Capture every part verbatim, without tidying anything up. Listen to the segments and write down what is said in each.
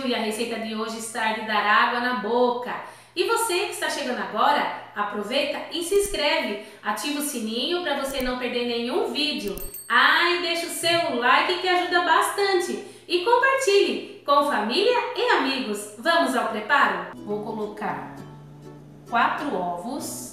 vídeo e a receita de hoje está de dar água na boca. E você que está chegando agora, aproveita e se inscreve. Ativa o sininho para você não perder nenhum vídeo. Ah, e deixa o seu like que ajuda bastante. E compartilhe com família e amigos. Vamos ao preparo? Vou colocar quatro ovos.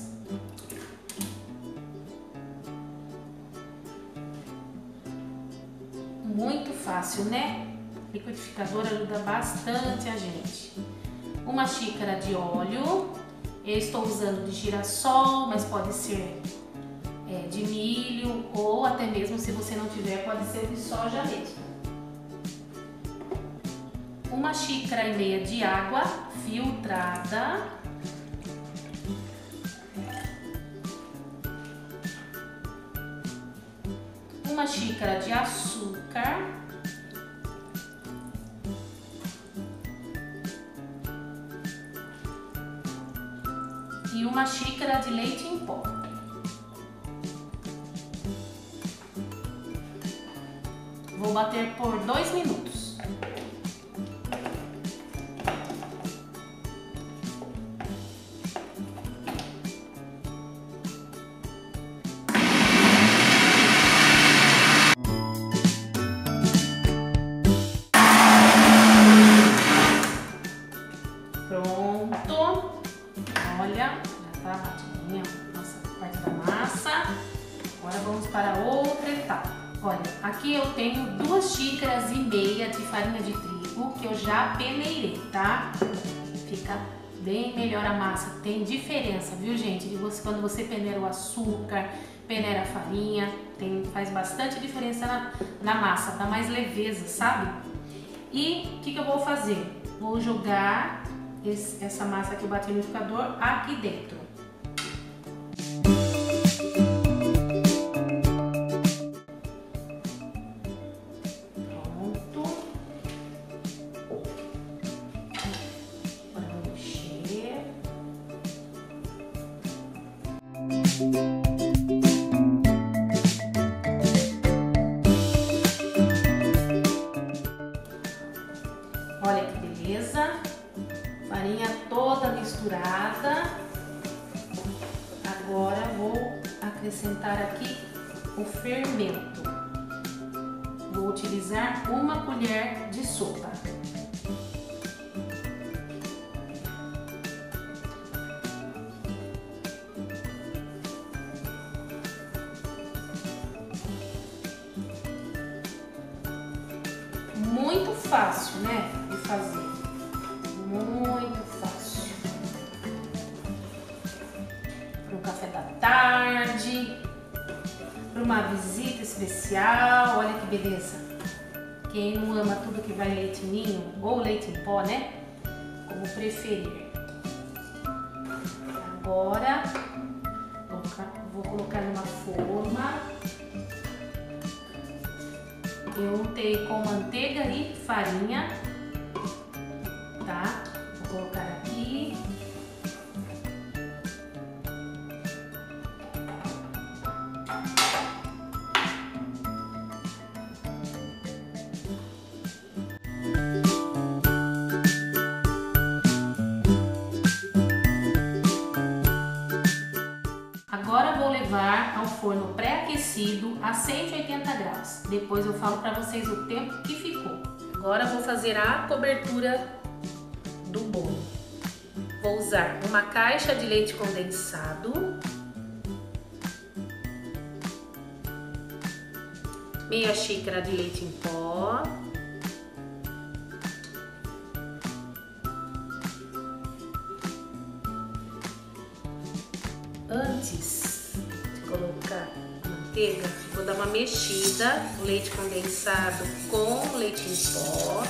Muito fácil, né? O liquidificador ajuda bastante a gente. Uma xícara de óleo. Eu estou usando de girassol, mas pode ser é, de milho ou até mesmo, se você não tiver, pode ser de soja mesmo. Uma xícara e meia de água filtrada. Uma xícara de açúcar. E uma xícara de leite em pó. Vou bater por dois minutos. Pronto. Olha, já tá batidinha nossa parte da massa. Agora vamos para outra etapa. Olha, aqui eu tenho duas xícaras e meia de farinha de trigo que eu já peneirei, tá? Fica bem melhor a massa. Tem diferença, viu, gente? De você, quando você peneira o açúcar, peneira a farinha, tem, faz bastante diferença na, na massa, dá mais leveza, sabe? E o que, que eu vou fazer? Vou jogar esse, essa massa que eu bati no liquidificador aqui dentro. Pronto. Agora vou mexer. Olha que beleza. Farinha toda misturada. Agora vou acrescentar aqui o fermento. Vou utilizar uma colher de sopa. Muito fácil, né, de fazer. Muito fácil. Para o café da tarde, para uma visita especial. Olha que beleza. Quem não ama tudo que vai leite ninho ou leite em pó, né? Como preferir. Agora vou colocar numa forma. Eu untei com manteiga e farinha. Tá? Vou colocar aqui. Agora vou levar ao forno pré-aquecido a cento e oitenta graus. Depois eu falo para vocês o tempo que ficou. Agora vou fazer a cobertura do bolo. Vou usar uma caixa de leite condensado, meia xícara de leite em pó, antes de colocar manteiga, vou dar uma mexida no leite condensado com leite em pó.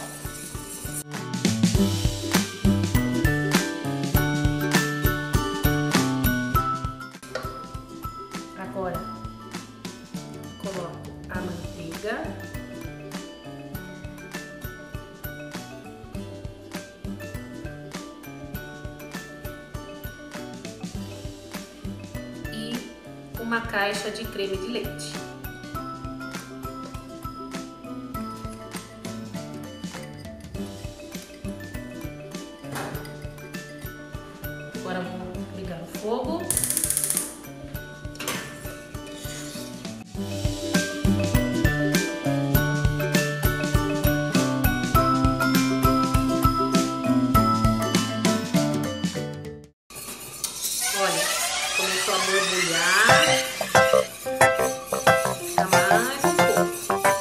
Agora, coloco a manteiga. E uma caixa de creme de leite. borbulhar. Fica mais um pouco.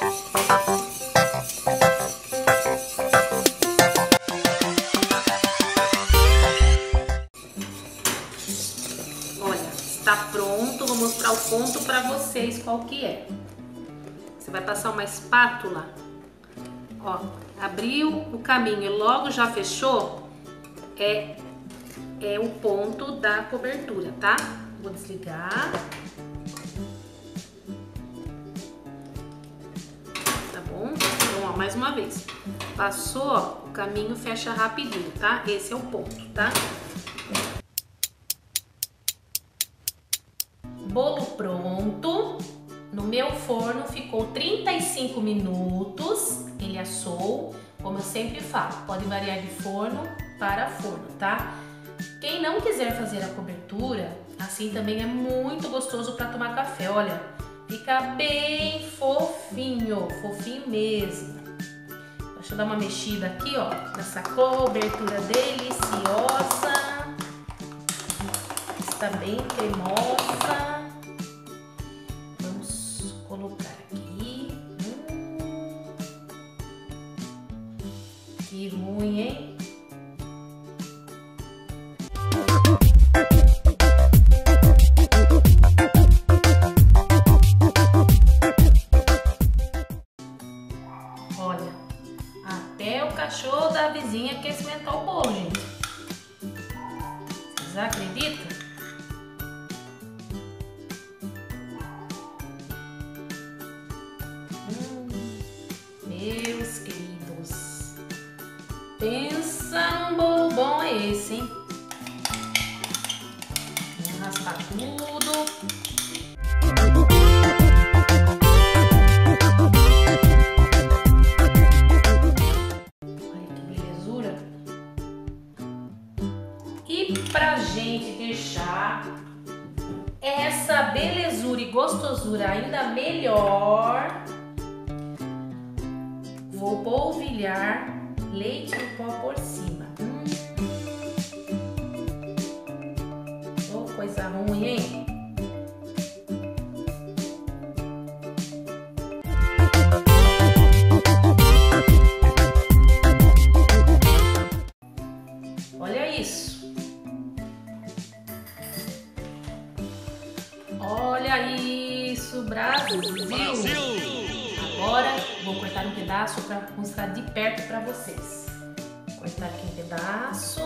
Olha, está pronto. Vou mostrar o ponto para vocês qual que é. Você vai passar uma espátula. Ó, abriu o caminho e logo já fechou, é, é o ponto da cobertura, tá? Vou desligar. Tá bom? Então, ó, mais uma vez. Passou, ó, o caminho fecha rapidinho, tá? Esse é o ponto, tá? Bolo pronto. No meu forno ficou trinta e cinco minutos, ele assou, como eu sempre falo, pode variar de forno para forno, tá? Quem não quiser fazer a cobertura, assim também é muito gostoso para tomar café, olha, fica bem fofinho, fofinho mesmo. Deixa eu dar uma mexida aqui, ó, nessa cobertura deliciosa, está bem cremosa. Colocar aqui. Hum. Que ruim, hein? Olha, até o cachorro da vizinha quer experimentar o bolo, gente. Vocês acreditam? Meus queridos, pensa num bolo bom é esse, hein? Vamos raspar tudo. Olha que belezura. E pra gente deixar essa belezura e gostosura ainda melhor, vou polvilhar leite em pó por cima. Hum. Oh, coisa ruim, hein? Olha isso. Olha isso, Brasil! Brasil! Agora vou cortar um pedaço para mostrar de perto para vocês. Vou cortar aqui um pedaço.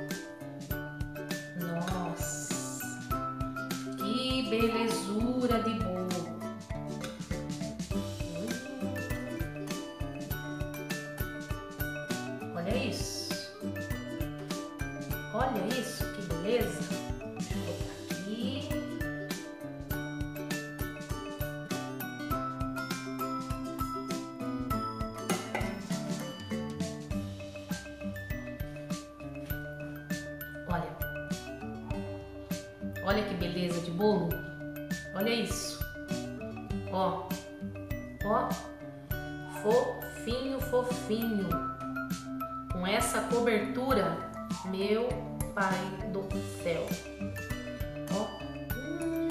Nossa, que belezura de bolo! Olha isso! Olha isso, que beleza! Deixa eu colocar aqui. Olha, olha que beleza de bolo, olha isso, ó, ó, fofinho, fofinho, com essa cobertura, meu pai do céu, ó, hum.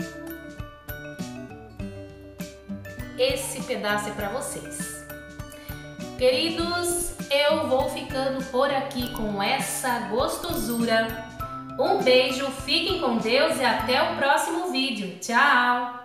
Esse pedaço é para vocês. Queridos, eu vou ficando por aqui com essa gostosura. Um beijo, fiquem com Deus e até o próximo vídeo. Tchau!